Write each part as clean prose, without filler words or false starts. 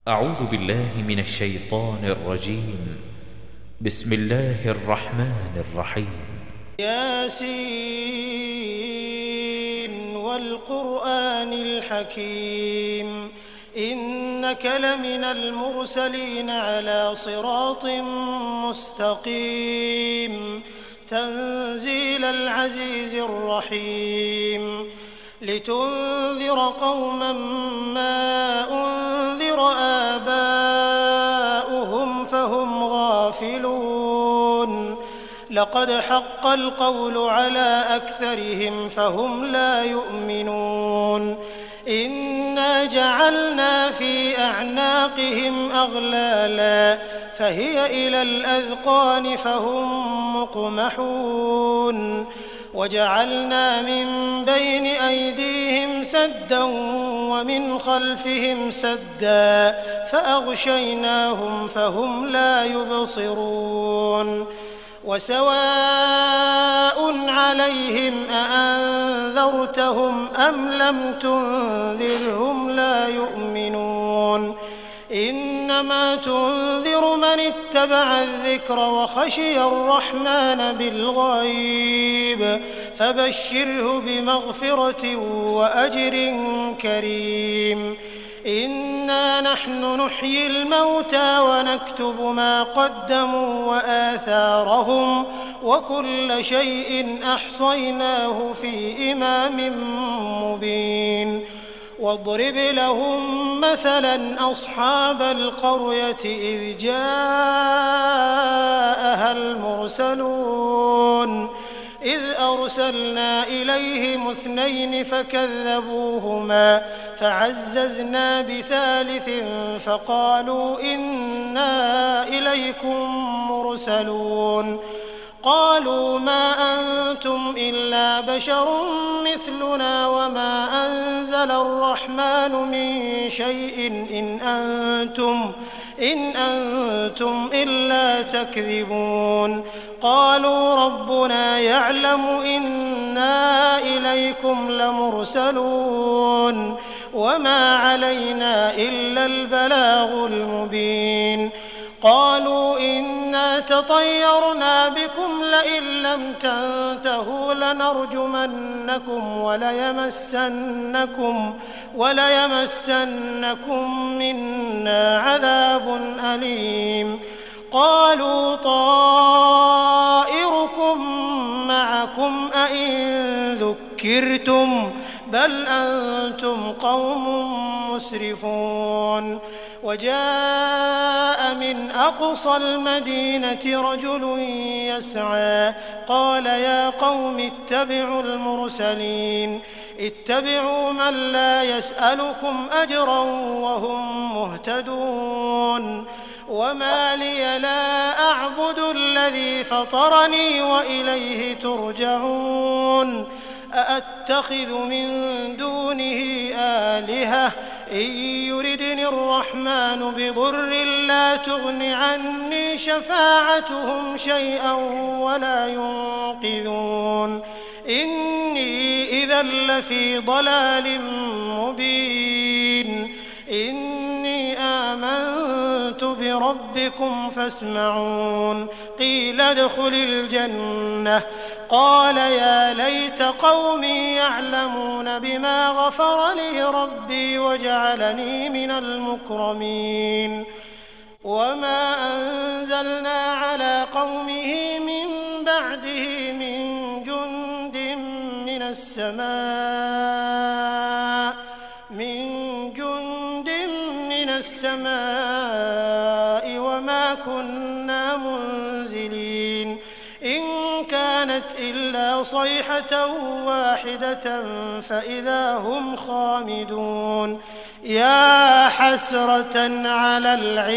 أعوذ بالله من الشيطان الرجيم. بسم الله الرحمن الرحيم. ياسين والقرآن الحكيم إنك لمن المرسلين على صراط مستقيم تنزيل العزيز الرحيم لتنذر قوما ما أنذر آباؤهم فهم غافلون لقد حق القول على أكثرهم فهم لا يؤمنون إنا جعلنا في أعناقهم أغلالا فهي إلى الأذقان فهم مقمحون وجعلنا من بين أيديهم سدا ومن خلفهم سدا فأغشيناهم فهم لا يبصرون وسواء عليهم أأنذرتهم أم لم تنذرهم لا يؤمنون إنما تنذر من اتبع الذكر وخشي الرحمن بالغيب فبشره بمغفرة وأجر كريم إنا نحن نحيي الموتى ونكتب ما قدموا وآثارهم وكل شيء أحصيناه في إمام مبين واضرب لهم مثلا أصحاب القرية إذ جاءها المرسلون إذ أرسلنا إليهم 2 فكذبوهما فعززنا بثالث فقالوا إنا إليكم مرسلون قالوا ما أنتم إلا بشر مثلنا وما أنزل الرحمن من شيء إن أنتم إلا تكذبون قالوا ربنا يعلم إنا إليكم لمرسلون وما علينا إلا البلاغ المبين قالوا إنا تطيرنا بكم لئن لم تنتهوا لنرجمنكم وليمسنكم منا عذاب أليم قالوا طائركم معكم أئن ذكرتم بل أنتم قوم مسرفون وجاء من أقصى المدينة رجل يسعى قال يا قوم اتبعوا المرسلين اتبعوا من لا يسألكم أجرا وهم مهتدون وما لي لا أعبد الذي فطرني وإليه ترجعون أأتخذ من دونه آلهة إن يردني الرحمن بضر لا تغن عني شفاعتهم شيئا ولا ينقذون إني إذا لفي ضلال مبين إني آمنت بربكم فاسمعون قيل ادخل الجنة قال يا ليت قومي يعلمون بما غفر لي ربي وجعلني من المكرمين وما أنزلنا على قومه من بعده من جند من السماء وما كنا منزلين إن كانت إلا صيحة واحدة فإذا هم خامدون يا حسرة على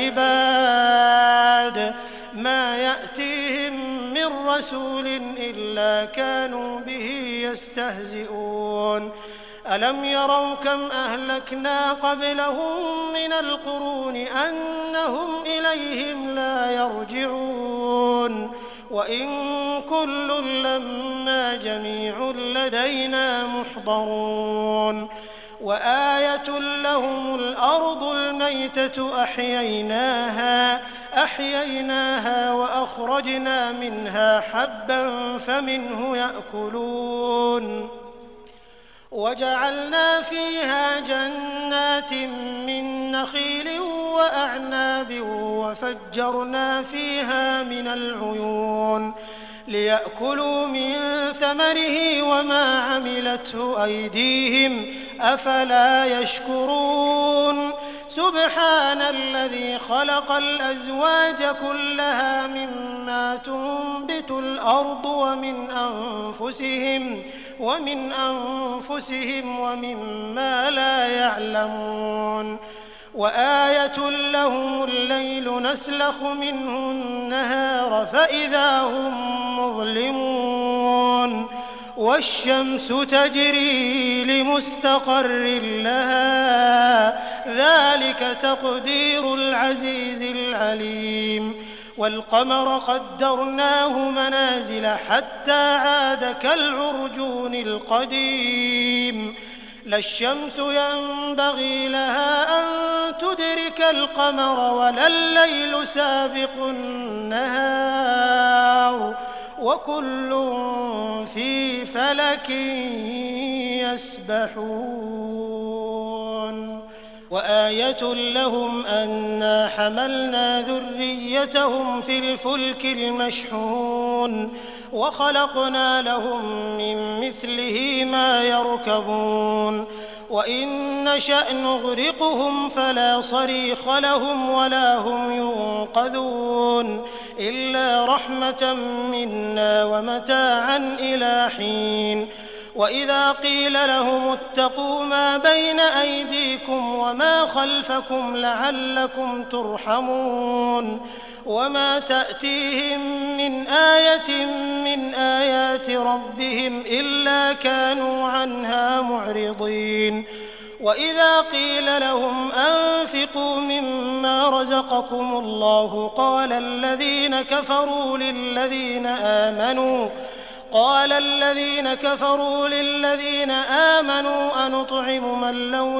العباد ما يأتيهم من رسول إلا كانوا به يستهزئون ألم يروا كم أهلكنا قبلهم من القرون أنهم إليهم لا يرجعون وإن كل لما جميع لدينا محضرون وآية لهم الأرض الميتة أحييناها وأخرجنا منها حبا فمنه يأكلون وجعلنا فيها جنات من نخيل وأعناب وفجرنا فيها من العيون ليأكلوا من ثمره وما عملته أيديهم أفلا يشكرون سبحان الذي خلق الأزواج كلها مما تنبت الأرض ومن أنفسهم ومما لا يعلمون وآية لهم الليل نسلخ منه النهار فإذا هم مظلمون والشمس تجري لمستقر لها ذلك تقدير العزيز العليم والقمر قدرناه منازل حتى عاد كالعرجون القديم لا الشمس ينبغي لها أن تدرك القمر ولا الليل سابق النهار وكل في فلك يسبحون وآية لهم أنا حملنا ذريتهم في الفلك المشحون وخلقنا لهم من مثله ما يركبون وإن نشأ نغرقهم فلا صريخ لهم ولا هم ينقذون إلا رحمة منا ومتاعا إلى حين وإذا قيل لهم اتقوا ما بين أيديكم وما خلفكم لعلكم ترحمون وما تأتيهم من آية من آيات ربهم إلا كانوا عنها معرضين وإذا قيل لهم أنفقوا مما رزقكم الله قال الذين كفروا للذين آمنوا أنطعم من لو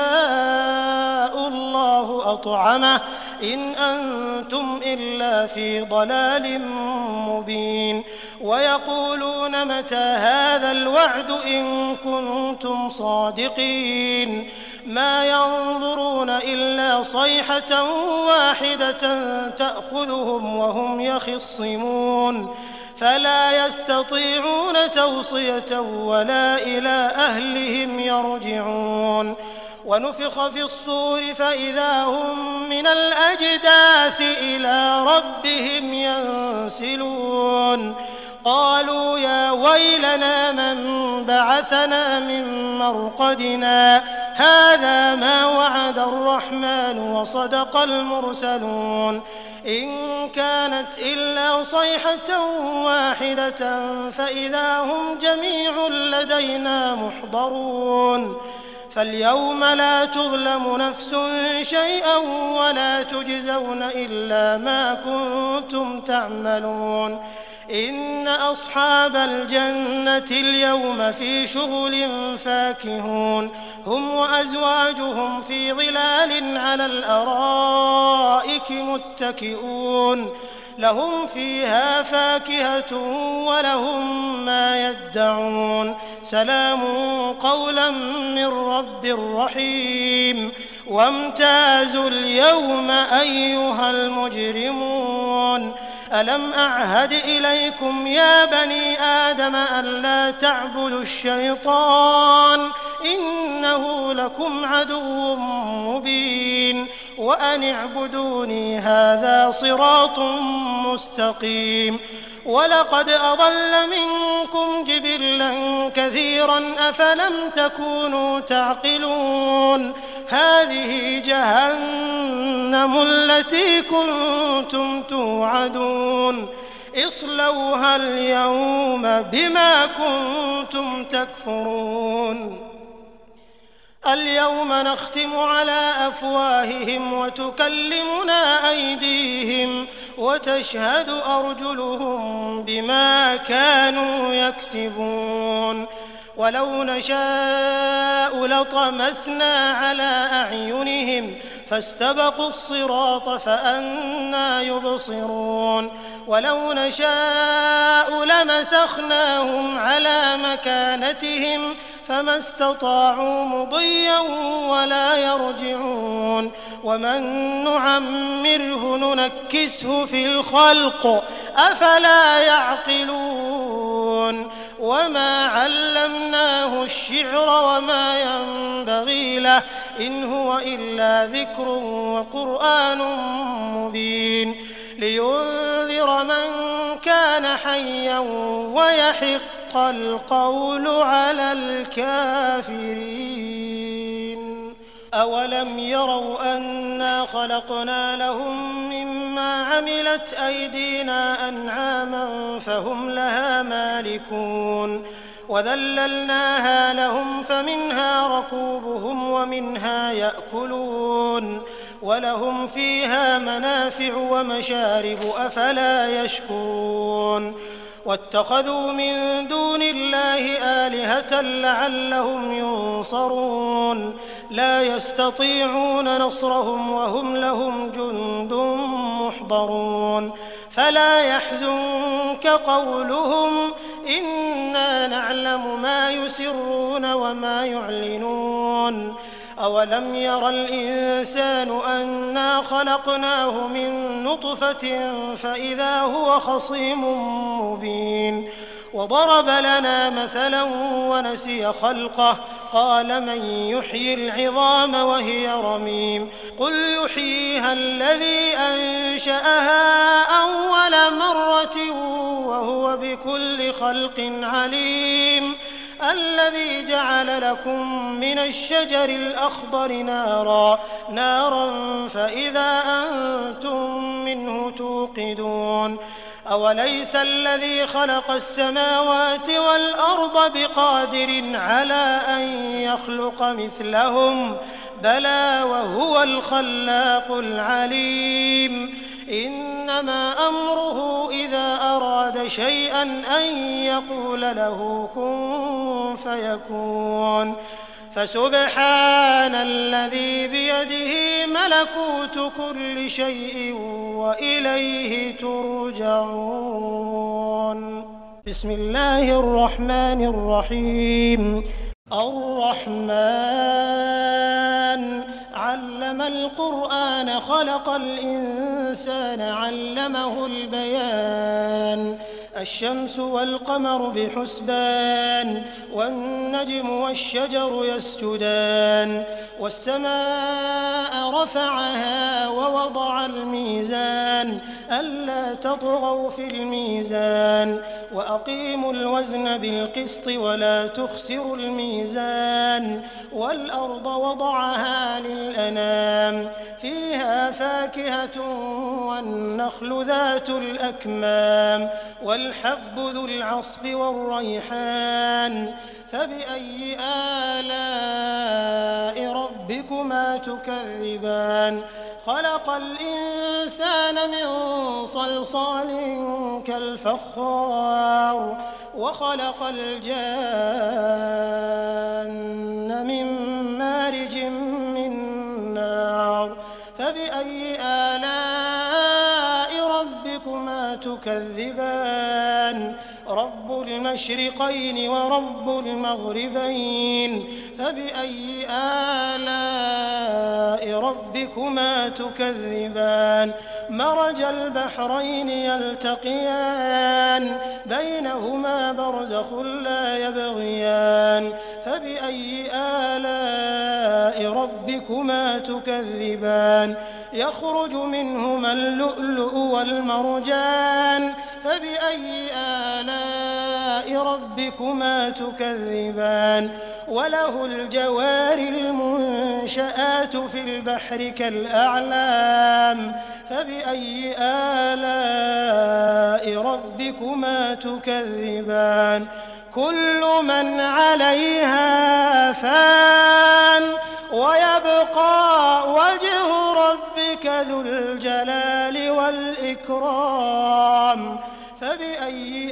يشاء الله أطعمه إن أنتم إلا في ضلال مبين ويقولون متى هذا الوعد إن كنتم صادقين ما ينظرون إلا صيحة واحدة تأخذهم وهم يخصمون فلا يستطيعون توصية ولا إلى أهلهم يرجعون ونفخ في الصور فإذا هم من الأجداث إلى ربهم ينسلون قالوا يا ويلنا من بعثنا من مرقدنا هذا ما وعد الرحمن وصدق المرسلون إن كانت إلا صيحة واحدة فإذا هم جميع لدينا محضرون فاليوم لا تظلم نفس شيئا ولا تجزون إلا ما كنتم تعملون إن أصحاب الجنة اليوم في شغل فاكهون هم وأزواجهم في ظلال على الأرائك متكئون لهم فيها فاكهة ولهم ما يدعون سلام قولا من رب رحيم وامتازوا اليوم أيها المجرمون ألم أعهد إليكم يا بني آدم ألا تعبدوا الشيطان إنه لكم عدو مبين وأن اعبدوني هذا صراط مستقيم ولقد أضل منكم جبلا كثيرا أفلم تكونوا تعقلون هذه جهنم التي كنتم توعدون اصلوها اليوم بما كنتم تكفرون اليوم نختم على أفواههم وتكلمنا أيديهم وتشهد أرجلهم بما كانوا يكسبون ولو نشاء لطمسنا على أعينهم فاستبقوا الصراط فأنى يبصرون ولو نشاء لمسخناهم على مكانتهم فما استطاعوا مضيا ولا يرجعون ومن نعمره ننكسه في الخلق أفلا يعقلون وما علمناه الشعر وما ينبغي له إن هو إلا ذكر وقرآن مبين لينذر من كان حيا ويحق القول على الكافرين أولم يروا أنا خلقنا لهم مما عملت أيدينا أنعاما فهم لها مالكون وذللناها لهم فمنها ركوبهم ومنها يأكلون ولهم فيها منافع ومشارب أفلا يشكرون واتخذوا من دون الله آلهة لعلهم ينصرون لا يستطيعون نصرهم وهم لهم جند محضرون فلا يحزنك قولهم إنا نعلم ما يسرون وما يعلنون أولم ير الإنسان أنا خلقناه من نطفة فإذا هو خصيم مبين وضرب لنا مثلا ونسي خلقه قال من يحيي العظام وهي رميم قل يحييها الذي أنشأها أول مرة وهو بكل خلق عليم الذي جعل لكم من الشجر الأخضر نارا فإذا أنتم منه توقدون أوليس الذي خلق السماوات والأرض بقادر على أن يخلق مثلهم بلى وهو الخلاق العليم إنما أمره إذا أراد شيئا أن يقول له كن فيكون فسبحان الذي بيده ملكوت كل شيء وإليه ترجعون بسم الله الرحمن الرحيم الرحمن علم القرآن خلق الإنسان علمه البيان الشمس والقمر بحسبان والنجم والشجر يسجدان والسماء رفعها ووضع الميزان ألا تطغوا في الميزان وأقيموا الوزن بالقسط ولا تخسروا الميزان والأرض وضعها للأنام فيها فاكهة والنخل ذات الأكمام والحب ذو العصف والريحان فبأي آلاء ربكما تكذبان خلق الإنسان من صلصال كالفخار وخلق الجان من مارج من نار فبأي آلاء ربكما تكذبان رب المشرقين ورب المغربين فبأي آلاء ربكما تكذبان مرج البحرين يلتقيان بينهما برزخ لا يبغيان فبأي آلاء ربكما تكذبان يخرج منهما اللؤلؤ والمرجان فبأي آلاء ربكما تكذبان وله الجوار المنشآت في البحر كالأعلام فبأي آلاء ربكما تكذبان كل من عليها فان ويبقى وجه ربك ذو الجلال والإكرام فبأي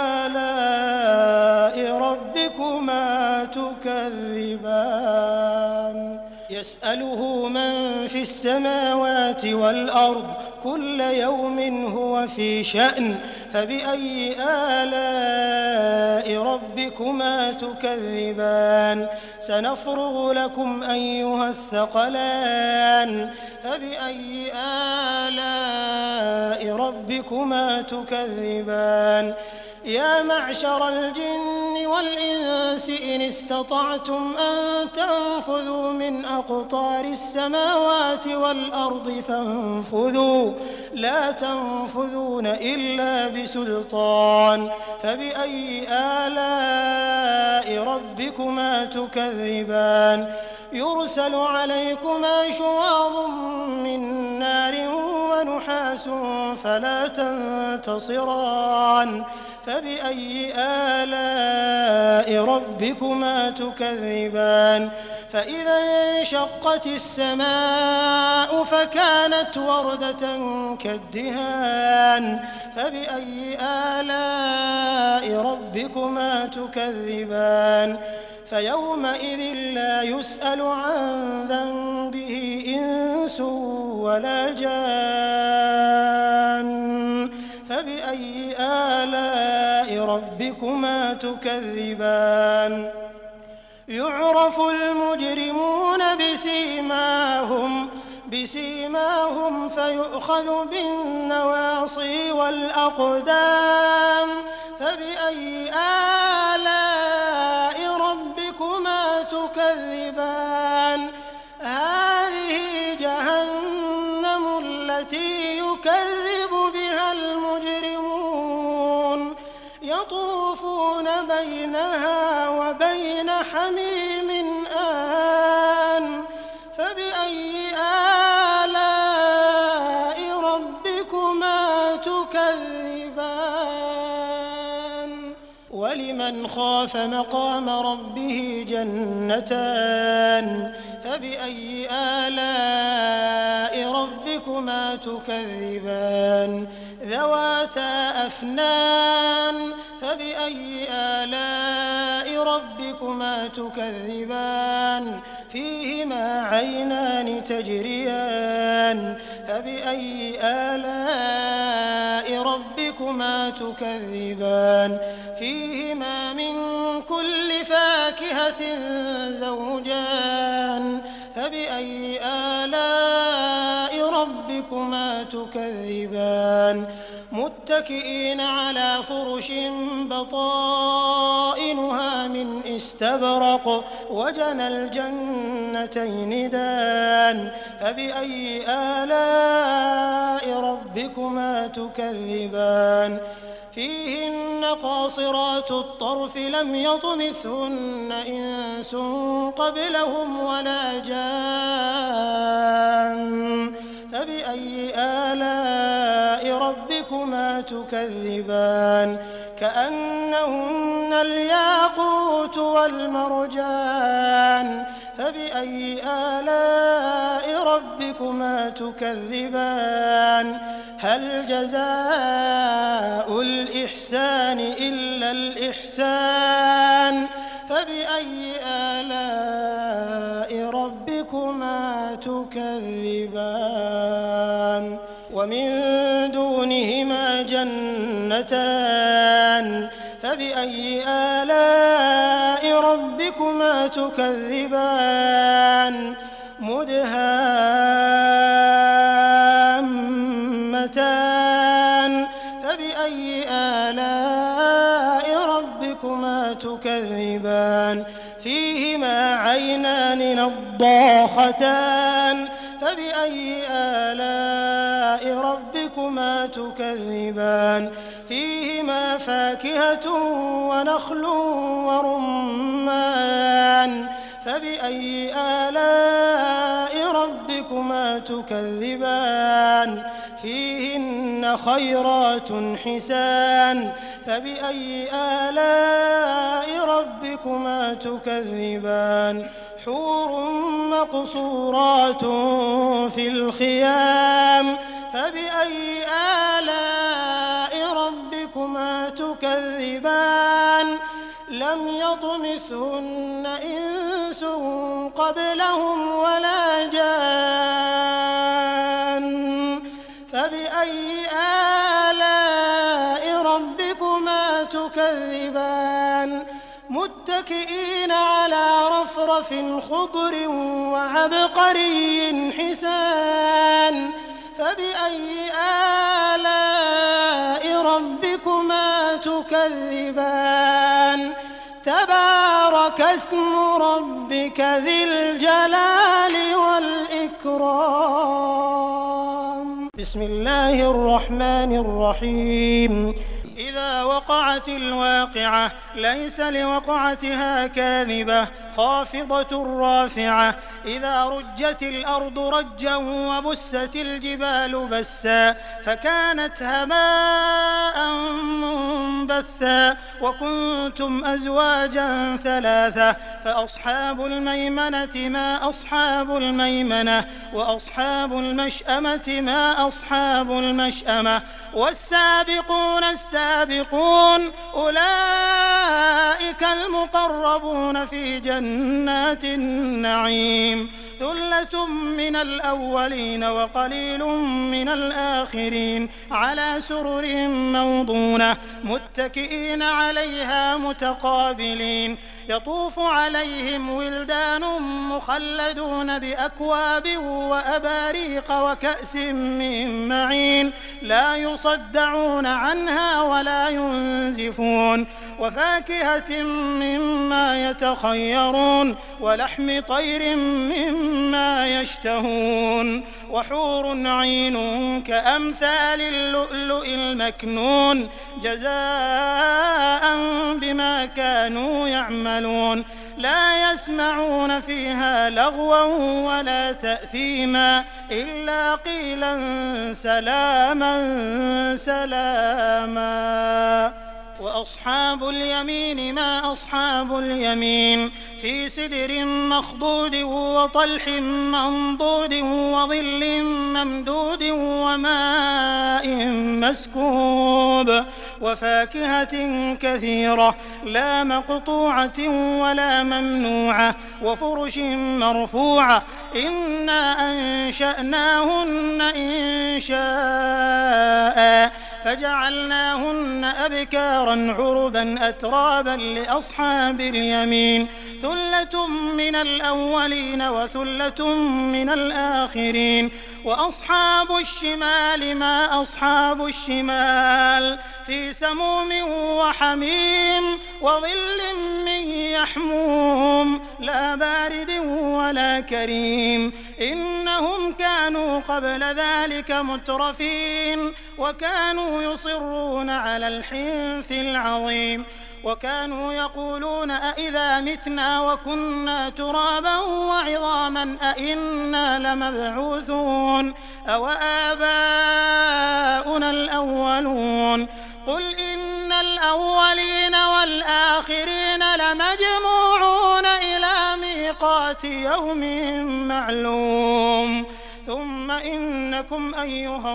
آلاء ربكما تكذبان يسأله من في السماوات والأرض كل يوم هو في شأن فبأي آلاء ربكما تكذبان سنفرغ لكم أيها الثقلان فبأي آلاء ربكما تكذبان يا معشر الجن والإنس إن استطعتم أن تنفذوا من أقطار السماوات والأرض فانفذوا لا تنفذون إلا بسلطان فبأي آلاء ربكما تكذبان يرسل عليكما شواظ من نار ونحاس فلا تنتصران فبأي آلاء ربكما تكذبان فإذا انشقت السماء فكانت وردة كالدهان فبأي آلاء ربكما تكذبان فيومئذ لا يسأل عن ذنبه إنس ولا جان فبأي آلاء ربكما تكذبان يعرف المجرمون بسيماهم فيؤخذ بالنواصي والأقدام فبأي آلاء ربكما تكذبان هذه جهنم التي يكذب بها المجرمون يطوفون بينها وبين حميم آن فبأي آلاء ربكما تكذبان ولمن خاف مقام ربه جنتان فبأي آلاء ربكما تكذبان ذواتا أفنان فبأي آلاء ربكما تكذبان فيهما عينان تجريان فبأي آلاء ربكما تكذبان فيهما من كل فاكهة زوجان فبأي آلاء ربكما تكذبان متكئين على فرش بطائنها من استبرق وجنى الجنتين دان فبأي آلاء ربكما تكذبان فيهن قاصرات الطرف لم يطمثهن إنس قبلهم ولا جان فبأي آلاء ربكما تكذبان كأنهن الياقوت والمرجان فبأي آلاء ربكما تكذبان هل جزاء الإحسان إلا الإحسان فبأي آلاء ربكما تكذبان ومن دونهما جنتان فبأي آلاء ربكما تكذبان مدهامتان فبأي آلاء ربكما تكذبان فيهما عينان نضاختان فبأي آلاء ربكما تكذبان فيهما فاكهة ونخل ورمان فبأي آلاء ربكما تكذبان فيهن خيرات حسان فبأي آلاء ربكما تكذبان حور مقصورات في الخيام فبأي آلاء ربكما يطمثهن إنس قبلهم ولا جان فبأي آلاء ربكما تكذبان متكئين على رفرف خضر وعبقري حسان فبأي آلاء ربكما تكذبان تبارك اسم ربك ذي الجلال والإكرام. بسم الله الرحمن الرحيم. إذا وقعت الواقعة ليس لوقعتها كاذبة خافضة رافعة إذا رجت الأرض رجا وبست الجبال بسا فكانت هباء منبثا وكنتم أزواجا ثلاثة فأصحاب الميمنة ما أصحاب الميمنة وأصحاب المشأمة ما أصحاب المشأمة والسابقون السابقون أولئك المقربون في جنات النعيم ثلة من الأولين وقليل من الآخرين على سرر موضونة متكئين عليها متقابلين يطوف عليهم ولدان مخلدون بأكواب وأباريق وكأس من معين لا يصدعون عنها ولا ينزفون وفاكهة مما يتخيرون ولحم طير مما يشتهون وحور عين كأمثال اللؤلؤ المكنون جزاء بما كانوا يعملون لا يسمعون فيها لغوا ولا تأثيما إلا قيلا سلاما سلاما وأصحاب اليمين ما أصحاب اليمين في سدر مخضود وطلح منضود وظل ممدود وماء مسكوب وفاكهة كثيرة لا مقطوعة ولا ممنوعة وفرش مرفوعة إنا أنشأناهن إنشاء فجعلناهن أبكارا عربا أترابا لأصحاب اليمين ثلة من الأولين وثلة من الآخرين وأصحاب الشمال ما أصحاب الشمال في سموم وحميم وظل من يحموم لا بارد ولا كريم إنهم كانوا قبل ذلك مترفين وكانوا يصرون على الحنث العظيم وكانوا يقولون أئذا متنا وكنا ترابا وعظاما أئنا لمبعوثون أو آباؤنا الأولون قل إن الأولين والآخرين لمجموعون إلى ميقات يوم معلوم ثم إنكم أيها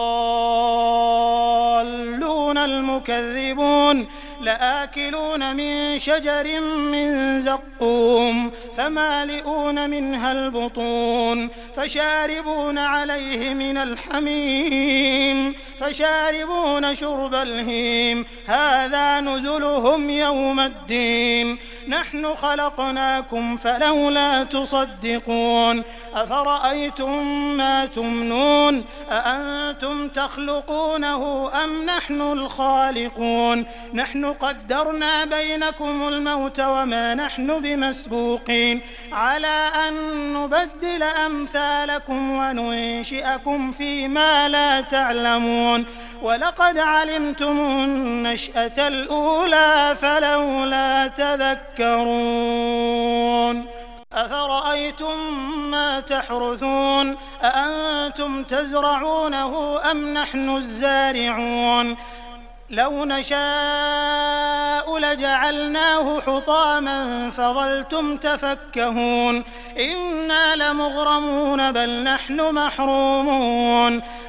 الضالون المكذبون لآكلون من شجر من زقوم فمالئون منها البطون فشاربون عليه من الحميم فشاربون شرب الهيم هذا نزلهم يوم الدين نحن خلقناكم فلولا تصدقون أفرأيتم ما تمنون أأنتم تخلقونه أم نحن الخالقون نحن قدرنا بينكم الموت وما نحن بمسبوقين على أن نبدل أمثالكم وننشئكم فيما لا تعلمون ولقد علمتم النشأة الأولى فلولا تذكرون أفرأيتم ما تحرثون أأنتم تزرعونه أم نحن الزارعون لو نشاء لجعلناه حطاما فظلتم تفكهون إنا لمغرمون بل نحن محرومون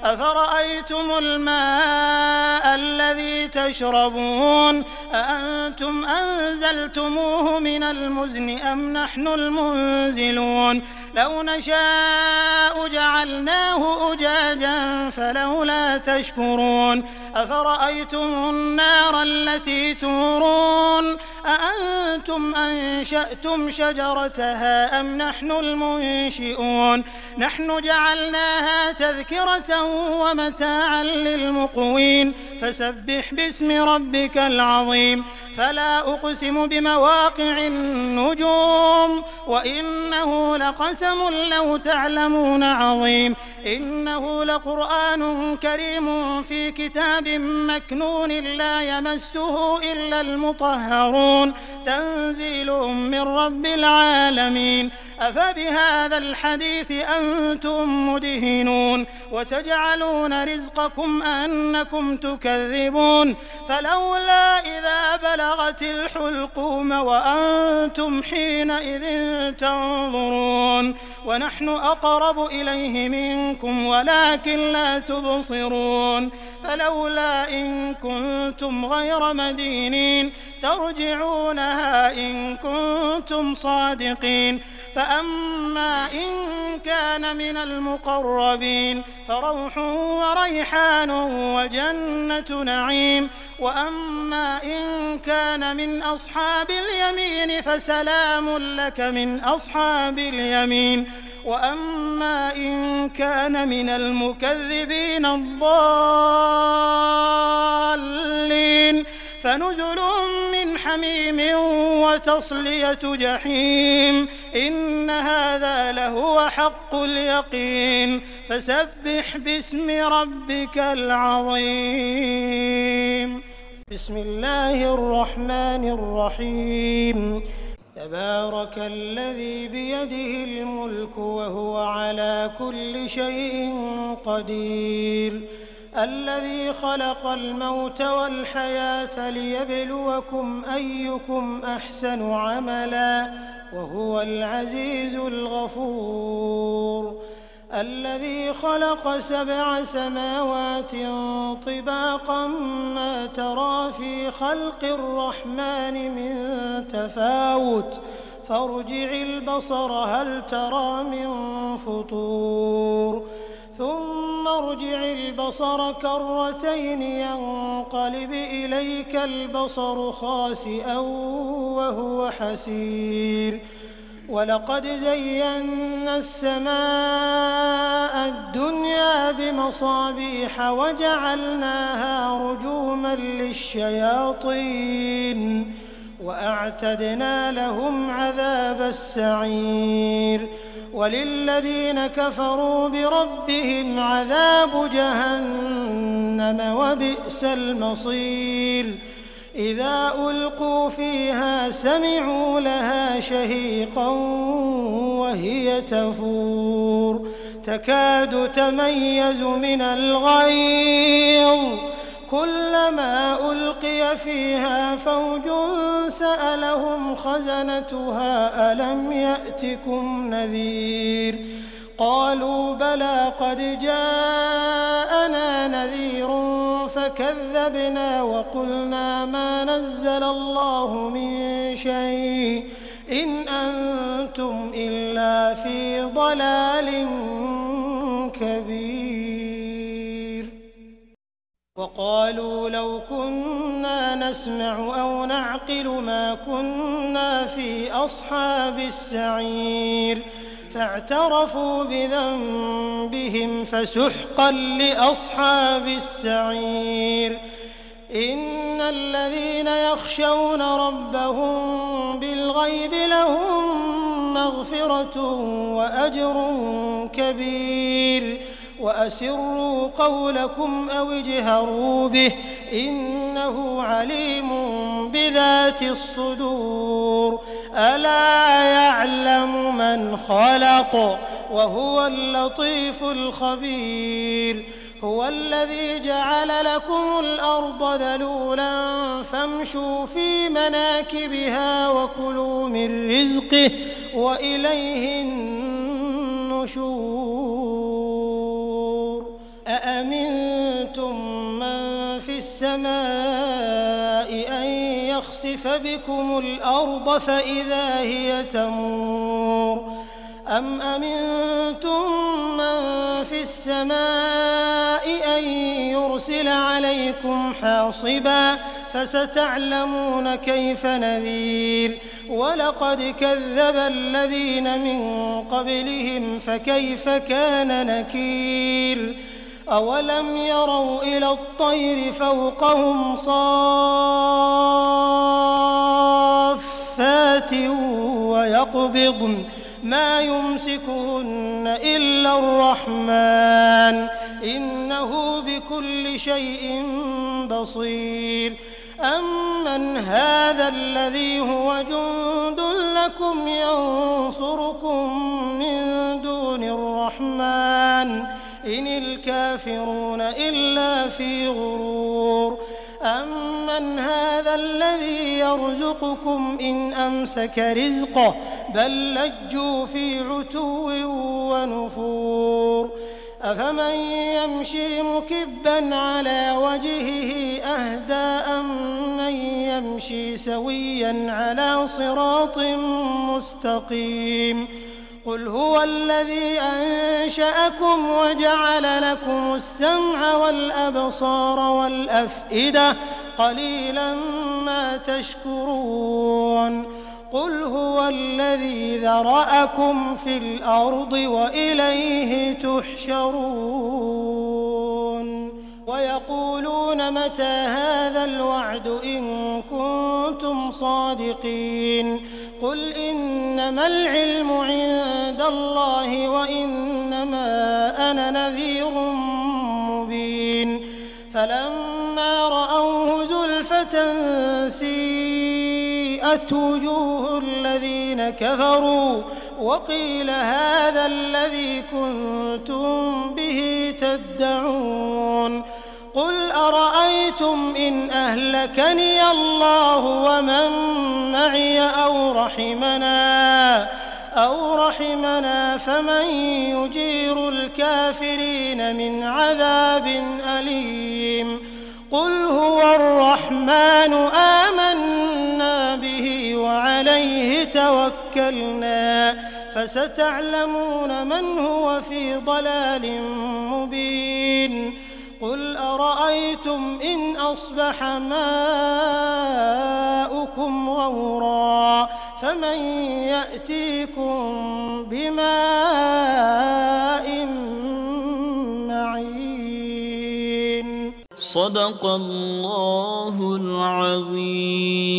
أفرأيتم الماء الذي تشربون أأنتم أنزلتموه من المزن أم نحن المنزلون لو نشاء جعلناه أجاجا فلولا تشكرون أفرأيتم النار التي تورون أأنتم أنشأتم شجرتها أم نحن المنشئون نحن جعلناها تذكرة ومتاعا للمقوين فسبح باسم ربك العظيم فلا أقسم بمواقع النجوم وإنه لقسم لو تعلمون عظيم إنه لقرآن كريم في كتاب مكنون لا يمسه إلا المطهرون تنزيل من رب العالمين أفبهذا الحديث أنتم مدهنون وتجعلون رزقكم أنكم تكذبون فلولا إذا بلغت الحلقوم وأنتم حينئذ تنظرون ونحن أقرب إليه منكم ولكن لا تبصرون فلولا إن كنتم غير مدينين ترجعونها إن كنتم صادقين فأما إن كان من المقربين فروح وريحان وجنة نعيم وأما إن كان من أصحاب اليمين فسلام لك من أصحاب اليمين وأما إن كان من المكذبين الضالين فنزل من حميم وتصلية جحيم إن هذا لهو حق اليقين فسبح باسم ربك العظيم بسم الله الرحمن الرحيم تبارك الذي بيده الملك وهو على كل شيء قدير الذي خلق الموت والحياة ليبلوكم أيكم أحسن عملا وهو العزيز الغفور الذي خلق 7 سماوات طباقا ما ترى في خلق الرحمن من تفاوت فارجع البصر هل ترى من فطور ثم ارجع البصر كرتين ينقلب إليك البصر خاسئا وهو حسير ولقد زينا السماء الدنيا بمصابيح وجعلناها رجوما للشياطين وأعتدنا لهم عذاب السعير وللذين كفروا بربهم عذاب جهنم وبئس المصير إذا ألقوا فيها سمعوا لها شهيقا وهي تفور تكاد تميز من الغيظ كلما ألقي فيها فوج سألهم خزنتها ألم يأتكم نذير قالوا بلى قد جاءنا نذير فكذبنا وقلنا ما نزل الله من شيء إن أنتم إلا في ضلال كبير وقالوا لو كنا نسمع أو نعقل ما كنا في أصحاب السعير فاعترفوا بذنبهم فسحقا لأصحاب السعير إن الذين يخشون ربهم بالغيب لهم مغفرة وأجر كبير وأسروا قولكم أو اجهروا به إنه عليم بذات الصدور ألا يعلم من خلق وهو اللطيف الخبير هو الذي جعل لكم الأرض ذلولا فامشوا في مناكبها وكلوا من رزقه وإليه النشور السماء أن يخسف بكم الأرض فإذا هي تمور أم أمنتم من في السماء أن يرسل عليكم حاصبا فستعلمون كيف نذير ولقد كذب الذين من قبلهم فكيف كان نكير أولم يروا إلى الطير فوقهم صافات ويقبضن ما يمسكهن إلا الرحمن إنه بكل شيء بصير أمن هذا الذي هو جند لكم ينصركم من دون الرحمن إن الكافرون إلا في غرور أمن هذا الذي يرزقكم إن أمسك رزقه بل لجوا في عتو ونفور أفمن يمشي مكبا على وجهه أهدى أمن يمشي سويا على صراط مستقيم قل هو الذي أنشأكم وجعل لكم السمع والأبصار والأفئدة قليلا ما تشكرون قل هو الذي ذرأكم في الأرض وإليه تحشرون ويقولون متى هذا الوعد إن كنتم صادقين قل إنما العلم عند الله وإنما أنا نذير مبين فلما رأوه زلفة سيئت وجوه الذين كفروا وقيل هذا الذي كنتم به تدعون قل أرأيتم إن أهلكني الله ومن معي أو رحمنا فمن يجير الكافرين من عذاب أليم قل هو الرحمن آمنا به وعليه توكلنا فستعلمون من هو في ضلال مبين قل أرأيتم إن أصبح ماؤكم غورا فمن يأتيكم بماء معين. صدق الله العظيم.